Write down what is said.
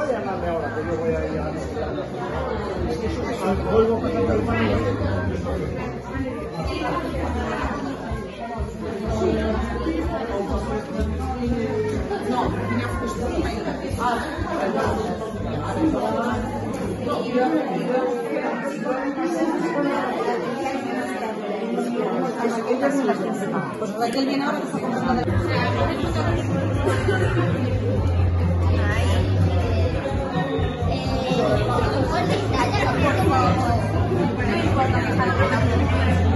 puede llamarme ahora, que yo voy a ir a vuelvo a pasar el mando. No, tenía justo ahí. Pues Raquel viene ahora que está comprando. Por favor.